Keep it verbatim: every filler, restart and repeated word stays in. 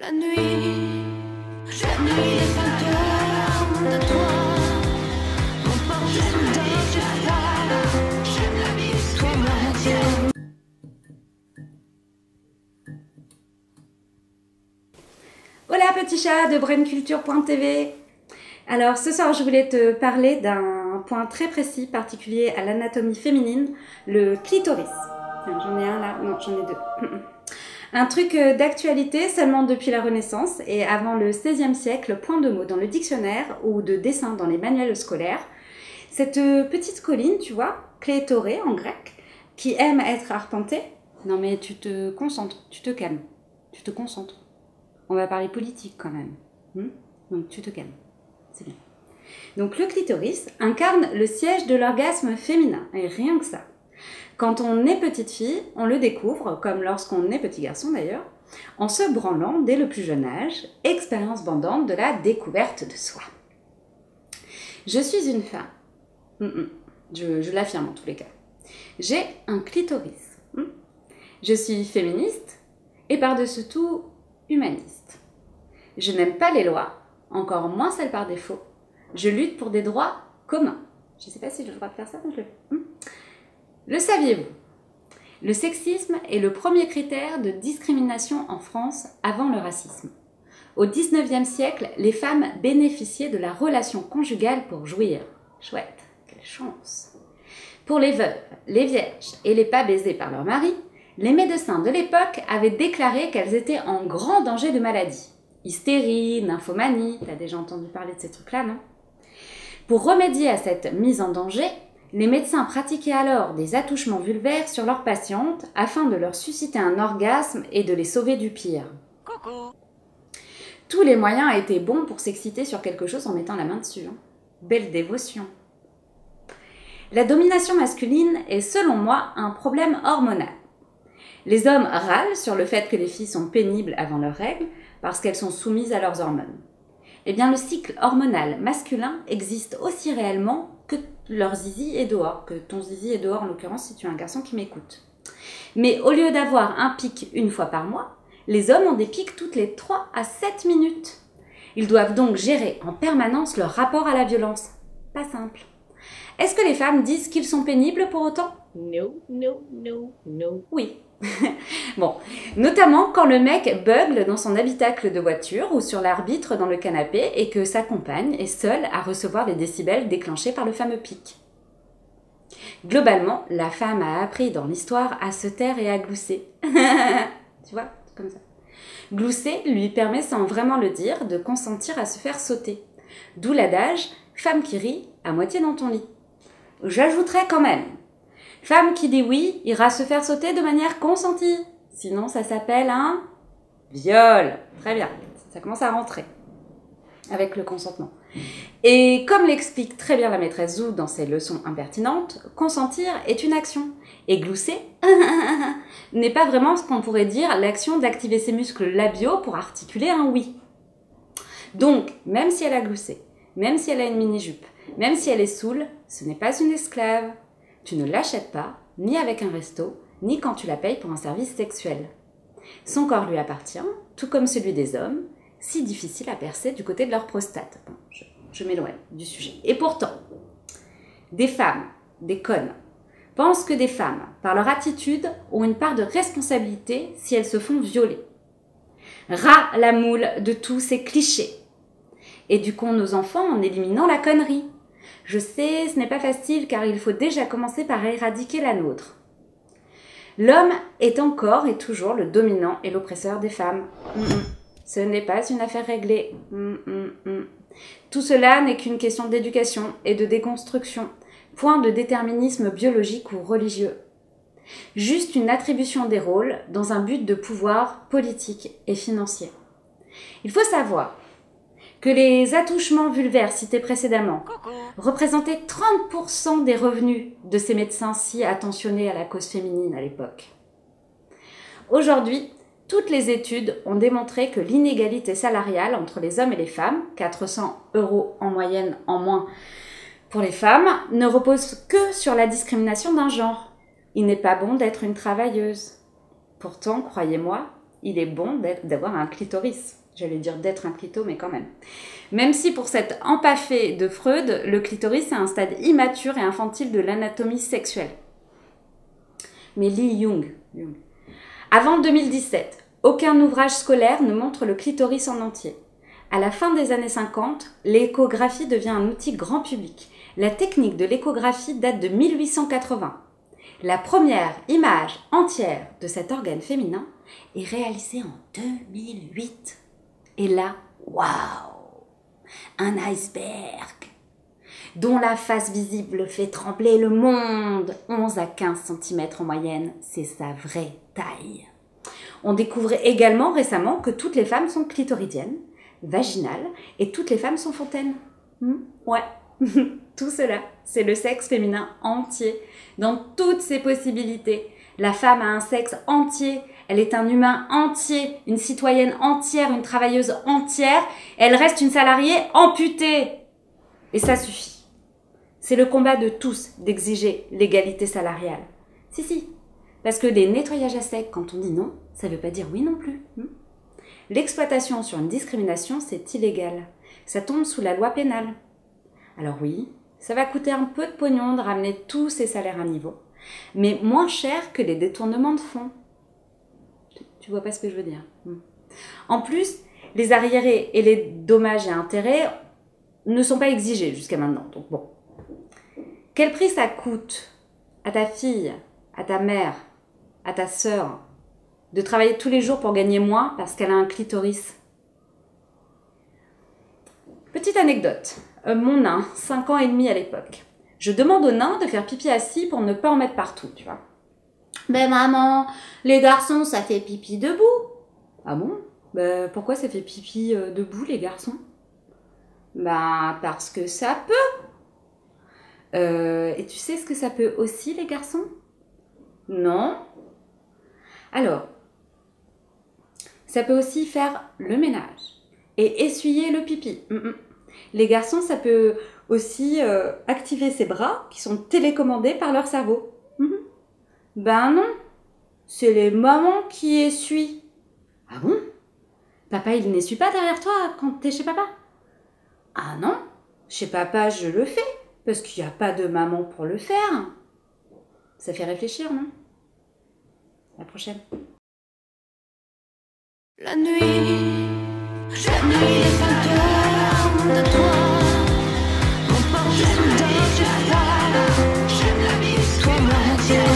La nuit, la nuit est fantôme de toi. Mon porte dans tes froid. J'aime la vie, toi moi. Hola petit chat de brain culture point t v. Alors ce soir je voulais te parler d'un point très précis, particulier à l'anatomie féminine, le clitoris. J'en ai un là, non j'en ai deux. Un truc d'actualité seulement depuis la Renaissance et avant le seizième siècle, point de mots dans le dictionnaire ou de dessin dans les manuels scolaires. Cette petite colline, tu vois, clétorée en grec, qui aime être arpentée. Non mais tu te concentres, tu te calmes, tu te concentres. On va parler politique quand même. Hmm? Donc tu te calmes, c'est bien. Donc le clitoris incarne le siège de l'orgasme féminin, et rien que ça. Quand on est petite fille, on le découvre, comme lorsqu'on est petit garçon d'ailleurs, en se branlant dès le plus jeune âge, expérience bandante de la découverte de soi. Je suis une femme, mm-mm. je, je l'affirme en tous les cas. J'ai un clitoris. Mm. Je suis féministe et par-dessus tout humaniste. Je n'aime pas les lois, encore moins celles par défaut. Je lutte pour des droits communs. Je ne sais pas si j'ai le droit de faire ça, mais je le fais. Hmm. Le saviez-vous? Le sexisme est le premier critère de discrimination en France avant le racisme. Au dix-neuvième siècle, les femmes bénéficiaient de la relation conjugale pour jouir. Chouette, quelle chance! Pour les veuves, les vierges et les pas baisés par leur mari, les médecins de l'époque avaient déclaré qu'elles étaient en grand danger de maladie. Hystérie, nymphomanie, t'as déjà entendu parler de ces trucs-là, non? Pour remédier à cette mise en danger, les médecins pratiquaient alors des attouchements vulvaires sur leurs patientes afin de leur susciter un orgasme et de les sauver du pire. Coucou. Tous les moyens étaient bons pour s'exciter sur quelque chose en mettant la main dessus. Hein. Belle dévotion. La domination masculine est selon moi un problème hormonal. Les hommes râlent sur le fait que les filles sont pénibles avant leurs règles parce qu'elles sont soumises à leurs hormones. Eh bien, le cycle hormonal masculin existe aussi réellement que leur zizi est dehors, que ton zizi est dehors en l'occurrence si tu es un garçon qui m'écoute. Mais au lieu d'avoir un pic une fois par mois, les hommes ont des pics toutes les trois à sept minutes. Ils doivent donc gérer en permanence leur rapport à la violence. Pas simple. Est-ce que les femmes disent qu'ils sont pénibles pour autant? No, no, no, no. Oui. Bon, notamment quand le mec bugle dans son habitacle de voiture ou sur l'arbitre dans le canapé et que sa compagne est seule à recevoir les décibels déclenchés par le fameux pic. Globalement, la femme a appris dans l'histoire à se taire et à glousser. Tu vois, c'est comme ça. Glousser lui permet sans vraiment le dire de consentir à se faire sauter. D'où l'adage « femme qui rit, à moitié dans ton lit ». J'ajouterais quand même « femme qui dit oui ira se faire sauter de manière consentie ». Sinon, ça s'appelle un viol. Très bien, ça commence à rentrer avec le consentement. Et comme l'explique très bien la maîtresse Zou dans ses leçons impertinentes, consentir est une action. Et glousser n'est pas vraiment ce qu'on pourrait dire l'action d'activer ses muscles labiaux pour articuler un oui. Donc, même si elle a gloussé, même si elle a une mini-jupe, même si elle est saoule, ce n'est pas une esclave. Tu ne l'achètes pas, ni avec un resto, ni quand tu la payes pour un service sexuel. Son corps lui appartient, tout comme celui des hommes, si difficile à percer du côté de leur prostate. Bon, je, je m'éloigne du sujet. Et pourtant, des femmes, des connes, pensent que des femmes, par leur attitude, ont une part de responsabilité si elles se font violer. Ras la moule de tous ces clichés. Éduquons nos enfants en éliminant la connerie. Je sais, ce n'est pas facile car il faut déjà commencer par éradiquer la nôtre. L'homme est encore et toujours le dominant et l'oppresseur des femmes. Mm -mm. Ce n'est pas une affaire réglée. Mm -mm. Tout cela n'est qu'une question d'éducation et de déconstruction, point de déterminisme biologique ou religieux. Juste une attribution des rôles dans un but de pouvoir politique et financier. Il faut savoir que les attouchements vulvaires cités précédemment représentaient trente pour cent des revenus de ces médecins si attentionnés à la cause féminine à l'époque. Aujourd'hui, toutes les études ont démontré que l'inégalité salariale entre les hommes et les femmes, quatre cents euros en moyenne en moins pour les femmes, ne repose que sur la discrimination d'un genre. Il n'est pas bon d'être une travailleuse. Pourtant, croyez-moi, il est bon d'avoir un clitoris. J'allais dire d'être un clito, mais quand même. Même si pour cette empaffée de Freud, le clitoris est un stade immature et infantile de l'anatomie sexuelle. Mais lis Jung. Jung. Avant deux mille dix-sept, aucun ouvrage scolaire ne montre le clitoris en entier. À la fin des années cinquante, l'échographie devient un outil grand public. La technique de l'échographie date de mille huit cent quatre-vingts. La première image entière de cet organe féminin est réalisée en deux mille huit. Et là, waouh, un iceberg dont la face visible fait trembler le monde. onze à quinze centimètres en moyenne, c'est sa vraie taille. On découvre également récemment que toutes les femmes sont clitoridiennes, vaginales, et toutes les femmes sont fontaines. Hmm, ouais, tout cela, c'est le sexe féminin entier, dans toutes ses possibilités. La femme a un sexe entier, elle est un humain entier, une citoyenne entière, une travailleuse entière, elle reste une salariée amputée. Et ça suffit. C'est le combat de tous d'exiger l'égalité salariale. Si, si, parce que les nettoyages à sec, quand on dit non, ça ne veut pas dire oui non plus. L'exploitation sur une discrimination, c'est illégal. Ça tombe sous la loi pénale. Alors oui, ça va coûter un peu de pognon de ramener tous ces salaires à niveau, mais moins cher que les détournements de fonds. Tu vois pas ce que je veux dire. En plus, les arriérés et les dommages et intérêts ne sont pas exigés jusqu'à maintenant. Donc bon. Quel prix ça coûte à ta fille, à ta mère, à ta sœur de travailler tous les jours pour gagner moins parce qu'elle a un clitoris? Petite anecdote. Euh, mon nain, cinq ans et demi à l'époque. Je demande au nain de faire pipi assis pour ne pas en mettre partout, tu vois. Ben maman, les garçons, ça fait pipi debout. Ah bon? Ben pourquoi ça fait pipi euh, debout, les garçons? Ben parce que ça peut. Euh, et tu sais ce que ça peut aussi, les garçons? Non. Alors, ça peut aussi faire le ménage et essuyer le pipi. Mm-mm. Les garçons, ça peut aussi euh, activer ses bras qui sont télécommandés par leur cerveau. Mm-hmm. Ben non, c'est les mamans qui essuient. Ah bon? Papa, il n'essuie pas derrière toi quand t'es chez papa? Ah non, chez papa, je le fais, parce qu'il n'y a pas de maman pour le faire. Ça fait réfléchir, non? À la prochaine. La nuit, la nuit les fantômes de toi m'emportent dans tes froids. J'aime la vie, toi, moi,